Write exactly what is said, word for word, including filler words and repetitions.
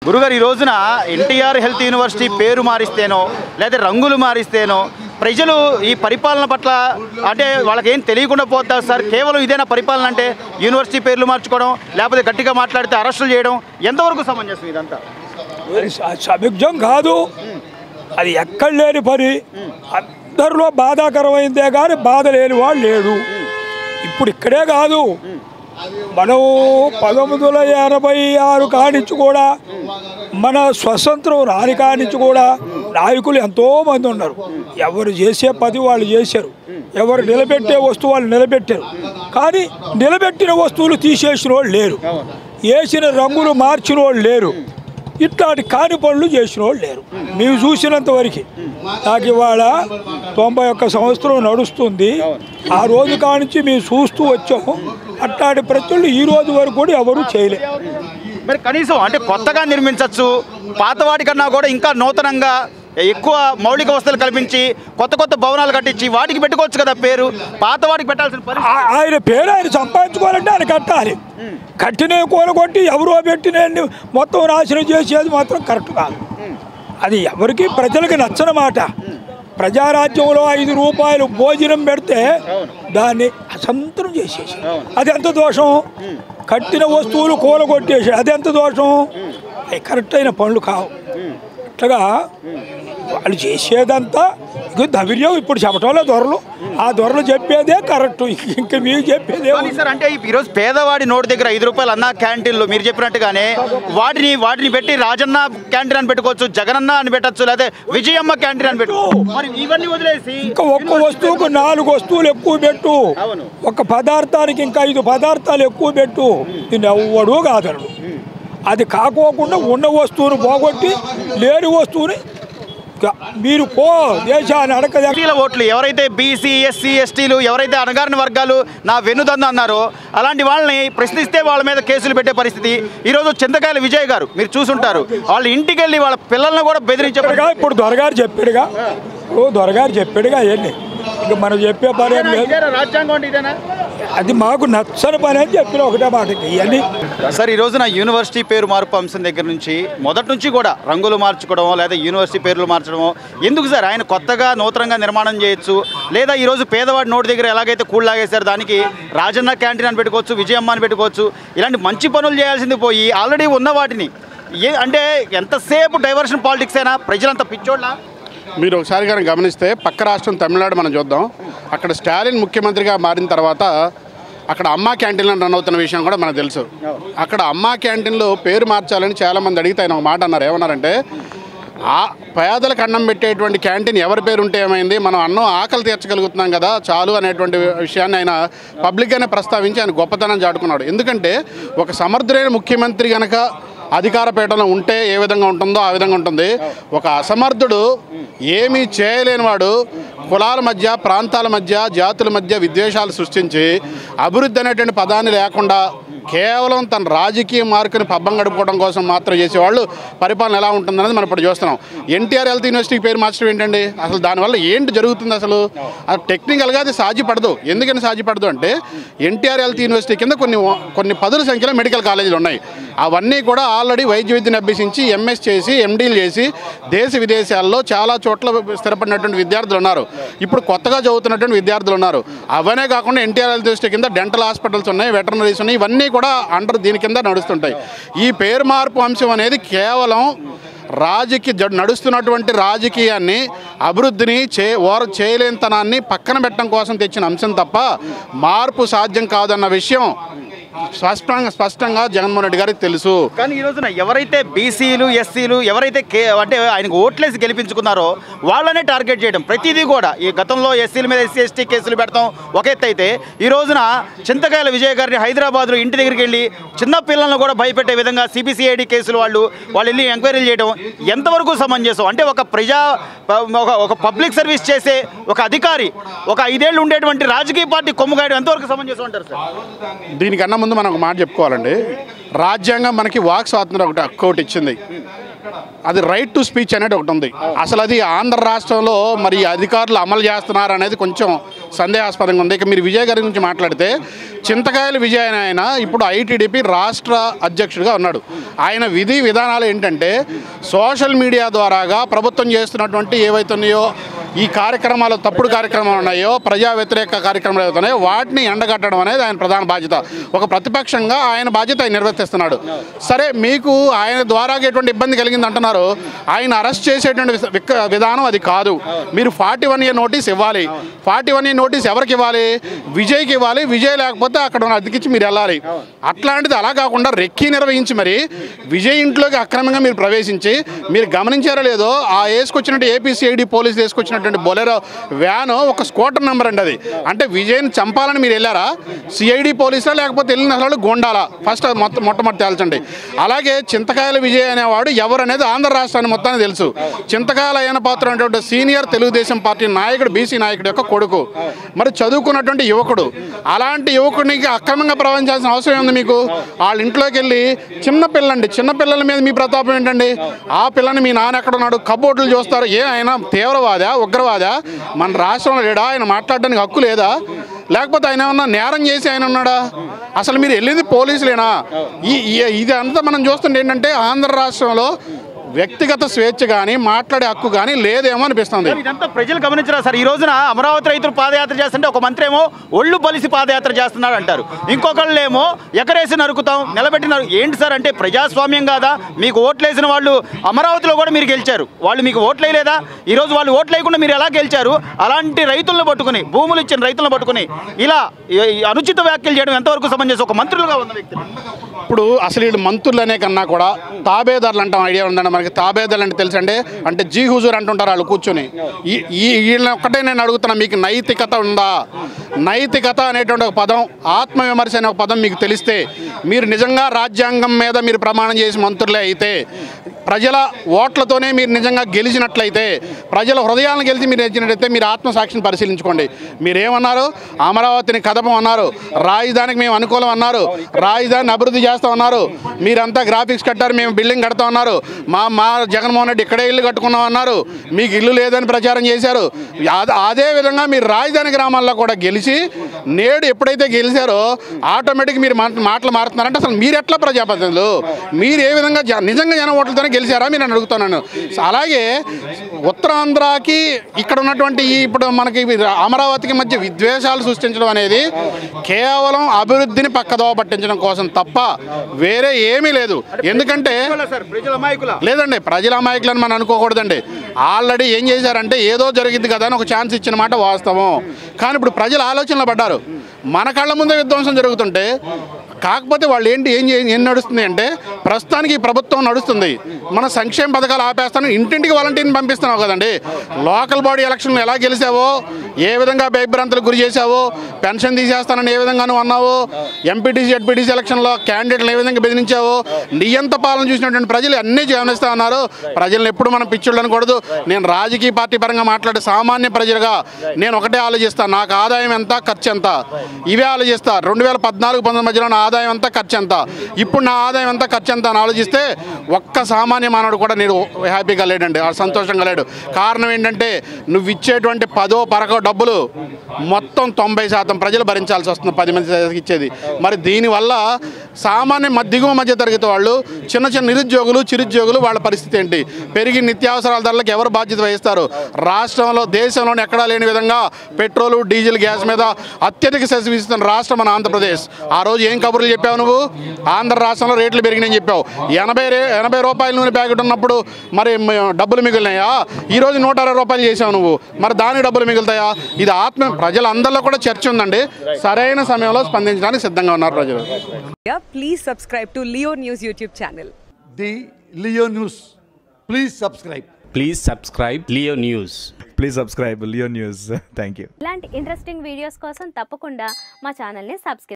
గురుగారు ఈ రోజున ఎన్టీఆర్ హెల్త్ యూనివర్సిటీ పేరు మారిస్తేనో లేదా రంగులు మారిస్తేనో ప్రజలు ఈ పరిపాలన పట్ల అంటే వాళ్ళకి ఏం తెలియకుండా పోతారు సార్. కేవలం ఇదేనా పరిపాలన అంటే? యూనివర్సిటీ పేర్లు మార్చుకోవడం లేకపోతే గట్టిగా మాట్లాడితే అరెస్టులు చేయడం ఎంతవరకు సమంజసం ఇదంతా? సమిగ్జం కాదు, అది ఎక్కడ లేని పని. అందరిలో బాధాకరమైందే కానీ బాధ లేని వాడు లేడు. ఇప్పుడు ఇక్కడే కాదు, మనం పంతొమ్మిది వందల ఎనభై ఆరు కానించి కూడా మన స్వతంత్రం రాని కానించి కూడా నాయకులు ఎంతోమంది ఉన్నారు. ఎవరు చేసే పది వాళ్ళు చేశారు, ఎవరు నిలబెట్టే వస్తువు వాళ్ళు నిలబెట్టారు. కానీ నిలబెట్టిన వస్తువులు తీసేసిన వాళ్ళు లేరు, వేసిన రంగులు మార్చిన వాళ్ళు లేరు, ఇట్లాంటి కాని పనులు చేసిన వాళ్ళు లేరు. మేము చూసినంత వరకు నాకు ఇవాళ తొంభై ఒక్క సంవత్సరం నడుస్తుంది. ఆ రోజు కానించి మేము చూస్తూ వచ్చాము. అట్లాంటి ప్రజలు ఈ రోజు వరకు కూడా ఎవరు చేయలేరు. మరి కనీసం అంటే కొత్తగా నిర్మించవచ్చు, పాతవాటి కన్నా కూడా ఇంకా నూతనంగా ఎక్కువ మౌలిక వసతులు కల్పించి కొత్త కొత్త భవనాలు కట్టించి వాటికి పెట్టుకోవచ్చు కదా పేరు. పాతవాడికి పెట్టాల్సిన పరిస్థితి. ఆయన పేరు ఆయన సంపాదించుకోవాలంటే ఆయన కట్టాలి. కట్టిన కూలగొట్టి ఎవరో పెట్టిన మొత్తం నాశనం చేసేది మాత్రం కరెక్ట్ కాదు. అది ఎవరికి ప్రజలకు నచ్చనమాట. ప్రజారాజ్యంలో ఐదు రూపాయలు భోజనం పెడితే దాన్ని అసంతరం చేసేసి అది ఎంత దోషం? కట్టిన వస్తువులు కూలగొట్టేసి అది ఎంత దోషం? అవి కరెక్ట్ అయిన పనులు కావు. అట్లాగా వాళ్ళు చేసేదంతా ఇక ధైర్యం ఇప్పుడు చెప్పటంలో దొరలు ఆ దొరలు చెప్పేదే కరెక్ట్. ఇంకా మీరు చెప్పేదే సార్. అంటే ఈరోజు పేదవాడి నోటి దగ్గర ఐదు రూపాయలు అన్న క్యాంటీన్లు మీరు చెప్పినట్టుగానే వాటిని వాటిని పెట్టి రాజన్న క్యాంటీన్ అని పెట్టుకోవచ్చు, జగనన్న అని పెట్టచ్చు, లేదా విజయమ్మ క్యాంటీన్ అని పెట్టుకోవచ్చు. మరి ఇవన్నీ వదిలేసి ఇంకా ఒక్క వస్తువుకు నాలుగు వస్తువులు ఎక్కువ పెట్టు, ఒక పదార్థానికి ఇంకా ఐదు పదార్థాలు ఎక్కువ పెట్టు, దీన్ని ఎవ్వడూ కాదనడు. అది కాకోకుండా ఉన్న వస్తువును పోగొట్టి లేని వస్తువుని మీరు పో దేశాన్ని అడగ ఓట్లు ఎవరైతే బీసీ ఎస్సీ ఎస్టీలు ఎవరైతే అణగారిన వర్గాలు నా వెన్నుదన్న అన్నారో అలాంటి వాళ్ళని ప్రశ్నిస్తే వాళ్ళ మీద కేసులు పెట్టే పరిస్థితి. ఈరోజు చింతకాయల విజయ్ గారు మీరు చూసుంటారు, వాళ్ళ ఇంటికి వెళ్ళి వాళ్ళ పిల్లలను కూడా బెదిరించారుగా. ఇప్పుడు దొరగారు చెప్పాడుగా, ఓ దొరగారు చెప్పాడుగా అవన్నీ. ఇక మనం చెప్పే పని ఏం లేదు. రాజ్యాంగం ఇదేనా? అది మాకు నచ్చని పని అని చెప్పిన ఒకటే మాటకి ఇవన్నీ. సార్ ఈ రోజున యూనివర్సిటీ పేరు మార్పు అంశం దగ్గర నుంచి మొదటి నుంచి కూడా రంగులు మార్చుకోవడమో లేదా యూనివర్సిటీ పేర్లు మార్చడమో ఎందుకు సార్? ఆయన కొత్తగా నూతనంగా నిర్మాణం చేయొచ్చు, లేదా ఈరోజు పేదవాడి నోటి దగ్గర ఎలాగైతే కూల్ లాగేశారు దానికి రాజన్న క్యాంటీన్ అని పెట్టుకోవచ్చు, విజయమ్మ అని పెట్టుకోవచ్చు. ఇలాంటి మంచి పనులు చేయాల్సింది పోయి ఆల్రెడీ ఉన్న వాటిని ఏ అంటే ఎంతసేపు డైవర్షన్ పాలిటిక్స్ అయినా ప్రజలంతా పిచ్చోళ్ళ. మీరు ఒకసారి కానీ గమనిస్తే పక్క రాష్ట్రం తమిళనాడు మనం చూద్దాం. అక్కడ స్టాలిన్ ముఖ్యమంత్రిగా మారిన తర్వాత అక్కడ అమ్మా క్యాంటీన్లు రన్ అవుతున్న విషయం కూడా మనకు తెలుసు. అక్కడ అమ్మా క్యాంటీన్లో పేరు మార్చాలని చాలామంది అడిగితే ఆయన ఒక మాట అన్నారు. ఏమన్నారంటే ఆ పేదలకు అన్నం పెట్టేటువంటి క్యాంటీన్ ఎవరి పేరు ఉంటే ఏమైంది, మనం అన్నం ఆకలి తీర్చగలుగుతున్నాం కదా చాలు అనేటువంటి విషయాన్ని ఆయన పబ్లిక్గానే ప్రస్తావించి ఆయన గొప్పతనం చాటుకున్నాడు. ఎందుకంటే ఒక సమర్థుడైన ముఖ్యమంత్రి కనుక అధికార పీఠంలో ఉంటే ఏ విధంగా ఉంటుందో ఆ విధంగా ఉంటుంది. ఒక అసమర్థుడు ఏమీ చేయలేని వాడు కులాల మధ్య ప్రాంతాల మధ్య జాతుల మధ్య విద్వేషాలు సృష్టించి అభివృద్ధి అనేటువంటి పదాన్ని లేకుండా కేవలం తన రాజకీయ మార్కుని పబ్బం గడుపుకోవడం కోసం మాత్రం చేసేవాళ్ళు పరిపాలన ఎలా ఉంటుందనేది మనం ఇప్పుడు చూస్తున్నాం. ఎన్టీఆర్ హెల్త్ యూనివర్సిటీకి పేరు మార్చడం ఏంటండి? అసలు దానివల్ల ఏంటి జరుగుతుంది? అసలు అది టెక్నికల్గా అది సాధ్యపడదు. ఎందుకని సాధ్యపడదు అంటే ఎన్టీఆర్ హెల్త్ యూనివర్సిటీ కింద కొన్ని కొన్ని పదుల సంఖ్యలో మెడికల్ కాలేజీలు ఉన్నాయి. అవన్నీ కూడా ఆల్రెడీ వైద్య విద్యను అభ్యసించి ఎంఎస్ చేసి ఎండీలు చేసి దేశ విదేశాల్లో చాలా చోట్ల స్థిరపడినటువంటి విద్యార్థులు ఉన్నారు. ఇప్పుడు కొత్తగా చదువుతున్నటువంటి విద్యార్థులు ఉన్నారు. అవనే కాకుండా ఎన్టీఆర్ హెల్త్ యూనివర్సిటీ కింద డెంటల్ హాస్పిటల్స్ ఉన్నాయి, వెటర్నరీస్ ఉన్నాయి, ఇవన్నీ కూడా అండర్ దీని కింద నడుస్తుంటాయి. ఈ పేరు మార్పు అంశం అనేది కేవలం రాజకీయ నడుస్తున్నటువంటి రాజకీయాన్ని అభివృద్ధిని చే ఓర చేయలేనితనాన్ని పక్కన పెట్టడం కోసం తెచ్చిన అంశం తప్ప మార్పు సాధ్యం కాదన్న విషయం స్పష్టంగా స్పష్టంగా జగన్మోహన్ రెడ్డి గారికి తెలుసు. కానీ ఈ రోజున ఎవరైతే బీసీలు ఎస్సీలు ఎవరైతే కే అంటే ఆయనకు ఓట్లేసి గెలిపించుకున్నారో వాళ్ళనే టార్గెట్ చేయడం ప్రతిదీ కూడా. ఈ గతంలో ఎస్సీల మీద ఎస్సీ ఎస్టీ కేసులు పెడతాం ఒక ఎత్తు అయితే ఈ రోజున చింతకాయల విజయ్ గారిని హైదరాబాద్లో ఇంటి దగ్గరికి వెళ్ళి చిన్న పిల్లలను కూడా భయపెట్టే విధంగా సిబిసిఐడి కేసులు వాళ్ళు వాళ్ళు వెళ్ళి ఎంక్వైరీలు చేయడం ఎంతవరకు సమంజసం? అంటే ఒక ప్రజా ఒక ఒక పబ్లిక్ సర్వీస్ చేసే ఒక అధికారి ఒక ఐదేళ్ళు ఉండేటువంటి రాజకీయ పార్టీ కొమ్ముగాయడం ఎంతవరకు సమంజసం అంటారు సార్? దీనికన్నా ముందు మనం ఒక మాట చెప్పుకోవాలండి. రాజ్యాంగం మనకి వాక్ స్వాతంత్రం ఒకటి హక్కు ఒకటి ఇచ్చింది. అది రైట్ టు స్పీచ్ అనేది ఒకటి ఉంది. అసలు అది ఆంధ్ర రాష్ట్రంలో మరి అధికారులు అమలు చేస్తున్నారు అనేది కొంచెం సందేహాస్పదంగా ఉంది. ఇక మీరు విజయ్ గారి గురించి మాట్లాడితే చింతకాయల విజయ్ ఆయన ఇప్పుడు ఐటీడీపీ రాష్ట్ర అధ్యక్షుడిగా ఉన్నాడు. ఆయన విధి విధానాలు ఏంటంటే సోషల్ మీడియా ద్వారాగా ప్రభుత్వం చేస్తున్నటువంటి ఏవైతున్నాయో ఈ కార్యక్రమాలు తప్పుడు కార్యక్రమాలు ఉన్నాయో ప్రజా వ్యతిరేక కార్యక్రమాలు ఏవైతున్నాయో వాటిని ఎండగట్టడం అనేది ఆయన ప్రధాన బాధ్యత. ఒక ప్రతిపక్షంగా ఆయన బాధ్యత ఆయన నిర్వర్తిస్తున్నాడు. సరే, మీకు ఆయన ద్వారా ఎటువంటి ఇబ్బంది కలిగింది అంటున్నారు. ఆయన అరెస్ట్ చేసేటువంటి విధానం అది కాదు. మీరు ఫార్టీ వన్ ఇయర్ నోటీస్ ఇవ్వాలి. ఫార్టీ వన్ ఇయర్ నోటీస్ ఎవరికి ఇవ్వాలి? విజయ్కి ఇవ్వాలి. విజయ్ లేకపోతే అక్కడ ఉన్న అతికిచ్చి మీరు వెళ్ళాలి. అట్లాంటిది అలా కాకుండా రెక్కీ నిర్వహించి మరి విజయ్ ఇంట్లోకి అక్రమంగా మీరు ప్రవేశించి మీరు గమనించారో లేదో ఆ వేసుకొచ్చినట్టు ఏపీసీఐడి పోలీసులు వేసుకొచ్చినటువంటి బొలెరో వ్యాను ఒక స్కూటర్ నెంబర్ అండి. అది అంటే విజయ్ని చంపాలని మీరు వెళ్ళారా? సిఐడి పోలీసులా లేకపోతే వెళ్ళిన అసలు గోండాలా? ఫస్ట్ మొత్తం మొట్టమొదటి తేల్చండి. అలాగే చింతకాయల విజయ్ అనేవాడు ఎవరు అనేది ఆంధ్ర రాష్ట్రాన్ని మొత్తానికి తెలుసు. చింతకాయల అయ్యన పాత్ర అనేటువంటి సీనియర్ తెలుగుదేశం పార్టీ నాయకుడు, బీసీ నాయకుడు యొక్క కొడుకు, మరి చదువుకున్నటువంటి యువకుడు. అలాంటి యువకుడికి అక్రమంగా ప్రవహించాల్సిన అవసరం ఉంది మీకు? వాళ్ళ ఇంట్లోకి వెళ్ళి చిన్న పిల్లండి, చిన్న పిల్లల మీద మీ ప్రతాపం ఏంటండి? ఆ పిల్లని మీ నాన్న ఎక్కడ ఉన్నాడు? కబోర్డులు చూస్తారు. ఏ ఆయన తీవ్రవాదా, ఉగ్రవాదా? మన రాష్ట్రంలో లేడా? ఆయన మాట్లాడడానికి హక్కు లేదా? లేకపోతే ఆయన ఏమన్నా నేరం చేసి ఆయన ఉన్నాడా? అసలు మీరు వెళ్ళింది పోలీసులేనా? ఈ ఇది అంతా మనం చూస్తుంటే ఏంటంటే ఆంధ్ర రాష్ట్రంలో వ్యక్తిగత స్వేచ్ఛ కానీ మాట్లాడే హక్కు కానీ లేదేమో అనిపిస్తుంది. ఇదంతా ప్రజలు గమనించరా సార్? ఈ రోజున అమరావతి రైతులు పాదయాత్ర చేస్తుంటే ఒక మంత్రి ఏమో ఒళ్ళు బలిసి పాదయాత్ర చేస్తున్నాడు అంటారు, ఇంకొకళ్ళు ఏమో ఎకరేసి నరుకుతాం నిలబెట్టినారు. ఏంటి సార్ అంటే ప్రజాస్వామ్యం కాదా? మీకు ఓట్లేసిన వాళ్ళు అమరావతిలో కూడా మీరు గెలిచారు, వాళ్ళు మీకు ఓట్లు వేయలేదా? ఈరోజు వాళ్ళు ఓట్లు వేయకుండా మీరు ఎలా గెలిచారు? అలాంటి రైతులను పట్టుకుని, భూములు ఇచ్చిన రైతులను పట్టుకుని ఇలా అనుచిత వ్యాఖ్యలు చేయడం ఎంతవరకు సమంజసం ఒక మంత్రులుగా ఉన్న వ్యక్తి? ఇప్పుడు అసలు వీళ్ళు మంత్రులు అనే కన్నా కూడా తాబేదారులు అంటాం ఐడియా ఉందండి మనకి. తాబేదారులు అంటే తెలుసండి, అంటే జీ హుజూర్ అంటుంటారు వాళ్ళు కూర్చొని. ఈ వీళ్ళని ఒక్కటే నేను అడుగుతున్నా, మీకు నైతికత ఉందా? నైతికత అనేటువంటి ఒక పదం, ఆత్మవిమర్శ అనే ఒక పదం మీకు తెలిస్తే, మీరు నిజంగా రాజ్యాంగం మీద మీరు ప్రమాణం చేసి మంత్రులే అయితే, ప్రజల ఓట్లతోనే మీరు నిజంగా గెలిచినట్లయితే, ప్రజల హృదయాలను గెలిచి మీరు గెలిచినట్లయితే మీరు ఆత్మసాక్షిని పరిశీలించుకోండి. మీరేమన్నారు? అమరావతిని కదపం అన్నారు, రాజధానికి మేము అనుకూలం అన్నారు, రాజధానిని అభివృద్ధి చేస్తాం అన్నారు, మీరంతా గ్రాఫిక్స్ కట్టారు, మేము బిల్డింగ్ కడతాం అన్నారు, మా మా జగన్మోహన్ రెడ్డి ఇక్కడే ఇల్లు కట్టుకున్నాం అన్నారు, మీకు ఇల్లు లేదని ప్రచారం చేశారు. అదే విధంగా మీరు రాజధాని గ్రామాల్లో కూడా గెలిచి నేడు ఎప్పుడైతే గెలిచారో ఆటోమేటిక్ మీరు మాటలు మారుతున్నారంటే అసలు మీరు ఎట్లా ప్రజాప్రతినిధులు? మీరు ఏ విధంగా నిజంగా జన ఓట్లతోనే గెలిచారా మీరు అని అడుగుతున్నాను. అలాగే ఉత్తరాంధ్రకి ఇక్కడ ఉన్నటువంటి ఇప్పుడు మనకి అమరావతికి మధ్య విద్వేషాలు సృష్టించడం అనేది కేవలం అభివృద్ధిని పక్కదోవ పట్టించడం కోసం తప్ప వేరే ఏమీ లేదు. ఎందుకంటే లేదండి, ప్రజల అమాయకులని మనం అనుకోకూడదండి. ఆల్రెడీ ఏం చేశారంటే ఏదో జరిగింది కదా అని ఒక ఛాన్స్ ఇచ్చిన మాట వాస్తవం. కానీ ఇప్పుడు ప్రజలు ఆలోచనలో పడ్డారు. మన కళ్ళ ముందే విధ్వంసం జరుగుతుంటే, కాకపోతే వాళ్ళు ఏంటి ఏం ఏం నడుస్తుంది అంటే ప్రస్తుతానికి ఈ ప్రభుత్వం నడుస్తుంది, మన సంక్షేమ పథకాలు ఆపేస్తాను, ఇంటింటికి వాలంటీర్ని పంపిస్తున్నావు కదండి. లోకల్ బాడీ ఎలక్షన్లు ఎలా గెలిచావో, ఏ విధంగా భయభ్రాంతులకు గురి చేసావో, పెన్షన్ తీసేస్తానని ఏ విధంగా నువ్వు అన్నావో, ఎంపీటీసీ జెడ్పీటీసీ ఎలక్షన్లో క్యాండిడేట్లు ఏ విధంగా బెదిరించావో, నియంత పాలన చూసినటువంటి ప్రజలు అన్నీ గమనిస్తూ ఉన్నారు. ప్రజలను ఎప్పుడు మనం పిచ్చుళ్ళు అనకూడదు. నేను రాజకీయ పార్టీ పరంగా మాట్లాడే సామాన్య ప్రజలుగా నేను ఒకటే ఆలోచిస్తాను, నాకు ఆదాయం ఎంత, ఖర్చు ఎంత, ఇవే ఆలోచిస్తా. రెండు వేల పద్నాలుగు పంతొమ్మిది మధ్యలో నా ఆదాయం ఎంత, ఖర్చు ఎంత, ఇప్పుడు నా ఆదాయం ఎంత, ఖర్చు ఎంత అని ఆలోచిస్తే ఒక్క సామాన్య మానవుడు కూడా నేను హ్యాపీగా లేడండి, సంతోషంగా లేడు. కారణం ఏంటంటే నువ్వు ఇచ్చేటువంటి పదో పరకో డబ్బులు మొత్తం తొంభై శాతం ప్రజలు భరించాల్సి వస్తుంది, పది మంది ఇచ్చేది. మరి దీనివల్ల సామాన్య మధ్య దిగువ మధ్య తరగతి వాళ్ళు, చిన్న చిన్న నిరుద్యోగులు, చిరుద్యోగులు వాళ్ళ పరిస్థితి ఏంటి? పెరిగి నిత్యావసరాల ధరలకు ఎవరు బాధ్యత వహిస్తారు? రాష్ట్రంలో దేశంలోనే ఎక్కడా లేని విధంగా పెట్రోలు, డీజిల్, గ్యాస్ మీద అత్యధిక సెస్ విధిస్తున్న రాష్ట్రం మన ఆంధ్రప్రదేశ్. ఆ రోజు ఏం కబుర్లు చెప్పావు నువ్వు? ఆంధ్ర రాష్ట్రంలో రేట్లు పెరిగినాయని చెప్పావు. ఎనభై ఎనభై రూపాయల నూనె ప్యాకెట్ ఉన్నప్పుడు మరి డబ్బులు మిగిలినాయా? ఈరోజు నూట అరవై రూపాయలు చేసావు నువ్వు, మరి దానికి డబ్బులు మిగులుతాయా? ఇది ఆత్మ ప్రజలందరిలో కూడా చర్చ ఉందండి. సరైన సమయంలో స్పందించడానికి సిద్ధంగా ఉన్నారు ప్రజలు. Please subscribe to Leo News YouTube channel. The Leo News. Please subscribe. Please subscribe Leo News. Please subscribe Leo News. Thank you. ఇలాంటి ఇంట్రెస్టింగ్ వీడియోస్ కోసం తప్పకుండా మా ఛానల్ని సబ్స్క్రైబ్